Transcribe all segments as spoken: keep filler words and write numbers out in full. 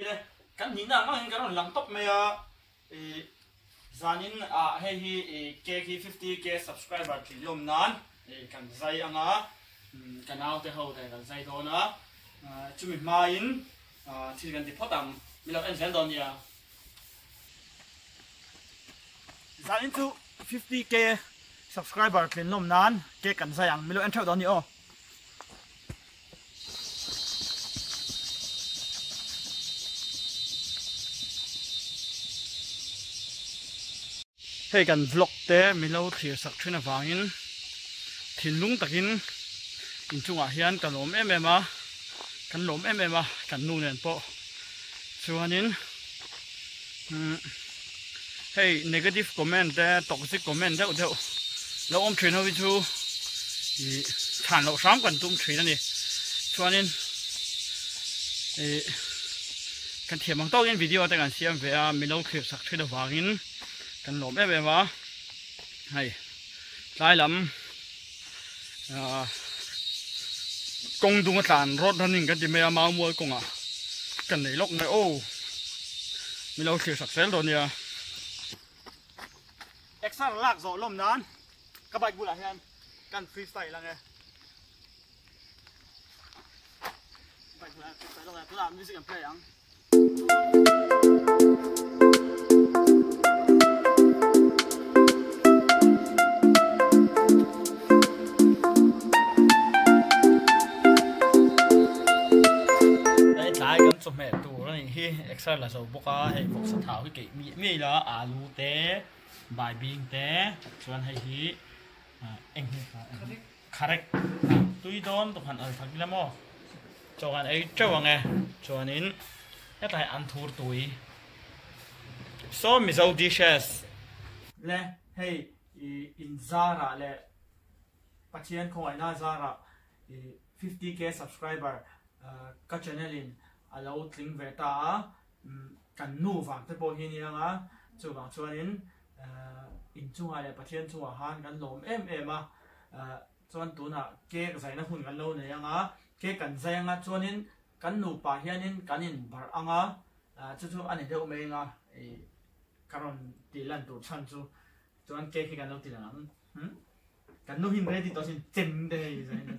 kan ni na mang kan lang top me a zanin a he hi k hi fifty k subscriber thilom nan kan zai anga kanal te ho te kan zai do na chumi main thil kan ti photam milo en sel don ya zanin tu fifty k subscriber thilom nan ke kan zai ang milo en thau don ni o hey kan vlog te milo thir sak thina wangin thinlung takin inchunga hian kan lom em em a kan lom em em a kan nu nen po chuanin hey negative comment te toxic comment deuh deuh lo om thin ho chu i than lo sam kan tum thin ani chuanin e kan thiamang to in video te kan siam ve a milo thir sak thina wangin kan lom em em a hay lai lam à công dung sản rót thân hình cái gì mà mau mua cùng à cần lấy lốc này ô mình lâu chịu sạch sẽ rồi nè extra lạc rõ lom nán các bạn vui lại hen cần freestyle là nghe bạn vui lại freestyle là tôi làm music and play ăn chụp mẹ tủ này hi extra là dầu bốc á hay bốc sát thảo cái kỹ mi mi là alu té bài biếng té chuan hay hi anh correct tuy đón tục hẳn ở thằng lắm ô cho anh ấy cho anh nghe cho anh in nhất là ăn thua tuổi so mi dầu dishes le hey in Zara le patient không ai na Zara fifty k subscriber các channel in alo tling ve ta kan nu wang te po hi ni anga chu wang chuanin in chunga le pathian chunga han kan lom em em a chuan tuna ke zaina hun kan lo nei anga ke kan zai anga chuanin kan nu pa hianin kanin bar anga chu chu ani deuh me nga e karon ti lan tu chan chu chuan ke khi kan lo ti lan kan nu hin ready to sin chem de zaina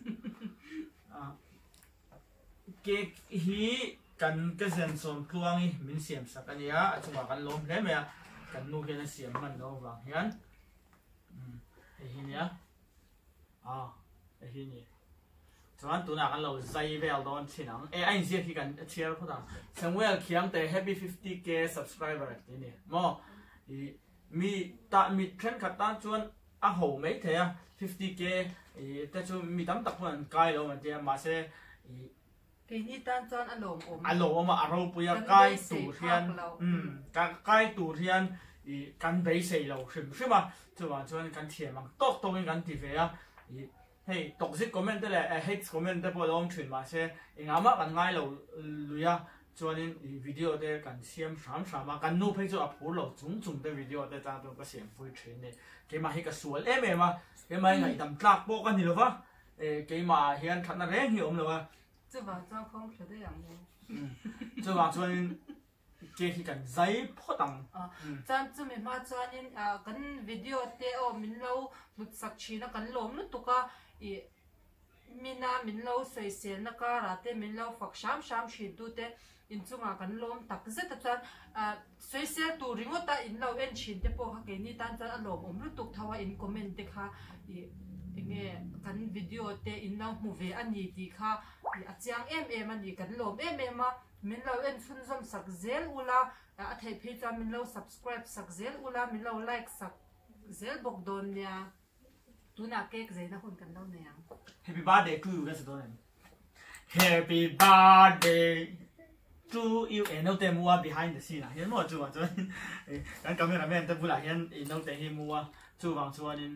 ke hi kan cái gen som kluang i min siam sak ania chunga kan lom hle me kan nu ke na siam man lo wang hian e hi nia a e hi ni chuan tuna kan lo zai vel don chinang e ai zia ki kan chiar khoda samuel khiam te happy fifty k subscriber ti ni mo i mi ta mi trend khat ta chuan a ho mai the a fifty k e ta chu mi tam tak phan kai lo ma tia ma se cái ní tan chọn ăn lồm ốm ăn lồm mà ăn rau bây giờ cay tủ thiên um cái cay tủ thiên thì căn bấy xây lâu xem xem mà chứ mà cho nên căn thiệt mà tốt tốt cái căn thì về á thì hey toxic comment đấy là hate comment đấy bao lâu chuyện mà sẽ anh em mà căn ngay lâu lùi á cho nên video đấy căn xem sắm sắm mà căn nô phải cho upload lâu chúng chúng đấy video đấy ta tôi có xem vui chuyện này cái mà hay cái suol em em mà cái mà ngày tầm lạc bộ cái gì đó phải cái mà hiện thật là rất nhiều rồi chứ vào cho không phải đấy làm gì chứ vào cho nên cái khi cần giấy phốt tầng cho chứ mình mà cho nên cái video teo mình lâu lúc sắc chi nó cái lốm nó tụt cả mình na mình lâu xoay xén nó cả ra te mình lâu phật sham sham chi tu te in chung à cái lốm tắc rất là cho xoay xén tu ring ta in lâu en chin te po cái ni tan cho lốm om nó tụt thao in comment te kha nghe kan video te in lâu movie anh đi thì kha à chiang em em anh đi kan lom em em mà mình lâu en phun zom sak zel ula à thấy page mình lâu subscribe sak zel ula mình lâu like sak zel bok don nha tu na cake zai na hun kan lâu nè happy birthday to you guys don happy birthday to you and no te mua behind the scene hian mo chu chu kan cameraman te bula hian in no te hi mua chu wang chu anin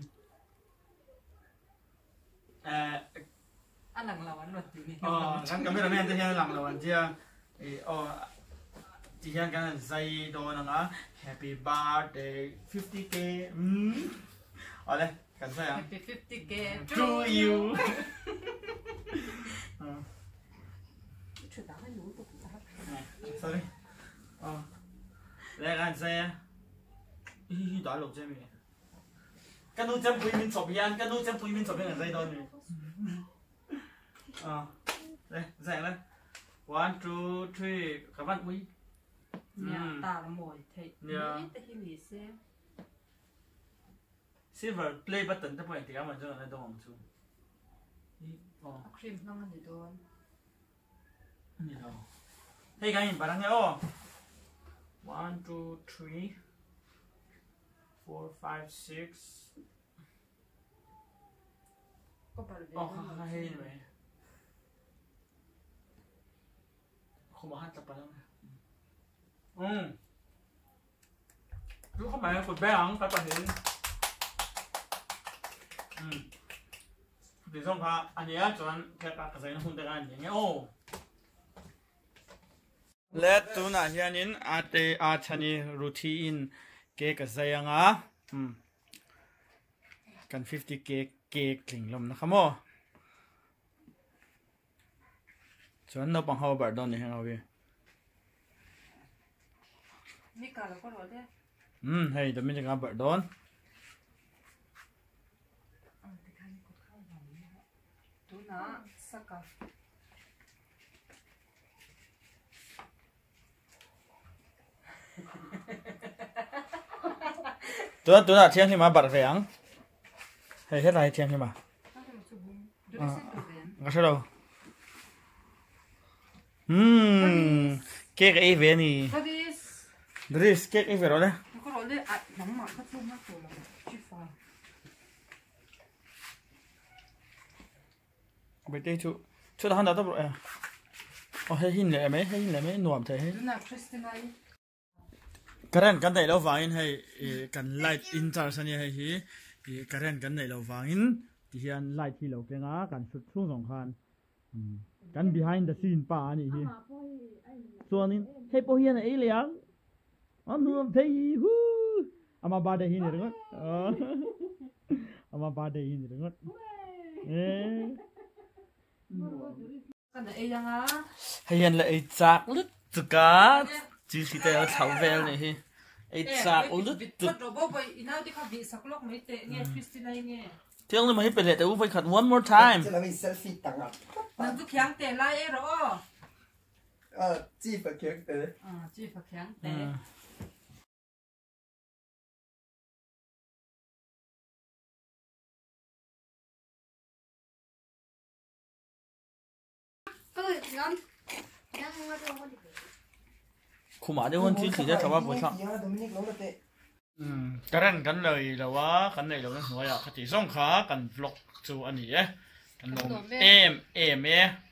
anh lằng lầu anh luật gì nè ờ kan cameraman te hian lang lo an chia e o ti hian kan zai do na nga happy birthday fifty k um ole kan sai happy fifty k to you Chuyện đó hay lú tục sorry แรกอันเซ่อีด่าลูกเจมี่กันนู้นจะปุยมินสอบยันกันนู้นจะปุยมินสอบยันอันเซ่ตอนนี้อ่าเลยแซงเลย one two three กับบ้านปุยเนี่ยตาละหมวยเทนี่แต่ที่มีเซ่ silver play button ถ้าเปิดที่เขามันจะอะไรตรงของชูอ๋อครีมน้องมันจะโดนนี่เราให้กันยินปะทั้งเงี้ยโอ้ one two three four five six ก็ปฏิบัติอ๋อให้ไหมเขาบอกให้จับไปแล้วไงอืมรู้เขาหมายกดแบงค์ไปประเห็นอืมดีส่งค่ะอันนี้จวนแค่ปากกระใสน้ำหุ่นแต่กันอย่างเงี้ยโอ้และตัวน่ะเฮียนินอาเตอาชนีรูทีนเกกกระใสยังอ่ะอืมกันห้าสิบเกกเกกกลิ่งลมนะครับโม่จวนเราปังเขาแบบดอนนี่ให้เราพี่มีการแล้วก็รอได้อืมให้แต่ไม่จะการแบบดอนดูนะสักกะตัวตัวน่ะเที่ยงที่มาบัดเสียงให้เฮ็ดอะไรเที่ยงที่มาอ่าก็ใช่เราอืมเค้กเอเวนี่ดริสเค้กเอเวอะไรก็รอได้อ่ะน้ำหมักก็ชุ่มมากตัวละชิฟ้าไปเตะชุชุดทหารดาวตัวเอออ๋อให้หินเลยไหมให้หินเลยไหมหน่วมเธอให้ดูนะคริสตินาการเรียนกันได้เราฟังให้กันไลท์อินเตอร์สัญญาให้การเรียนกันได้เราฟังที่เห็นไลท์ที่เราเก่งอ่ะกันชุดช่วงสำคัญกัน behind the scene ป่านี่ที่ส่วนนี้ให้พวกเฮียนไอ้เลี้ยงอ๋อหนุ่มเที่ยฮู้อามาบาดหินหรือไงอามาบาดหินหรือไงเอ๊ะกันไอ้ยังอ่ะให้ยันเลยไอ้จากลึกจุกัดจีสิแต่เอาเท้าเวลนี่ฮิไอ้จากลึกจุกเราบอกไปอีน่าที่เขาวิสักลอกไม่เตะเนี่ยคริสตินาเนี่ยเที่ยงเลยมาให้ไปเลยแต่ว่าไปขัด one more time จะมีเซลฟี่ต่างอ่ะนั่นทุกอย่างเตะไล่เอรอเออจีบเคียงเตะอ่าจีบเคียงเตะคุณหมอได้วันที่สี่ได้ทว่าบุษอืมกันกันเลยแล้วว่ากันเลยแล้วนะหัวอยากติส่งขากันฟลอกสู่อันนี้กันลงเอ็มเอ็มเอ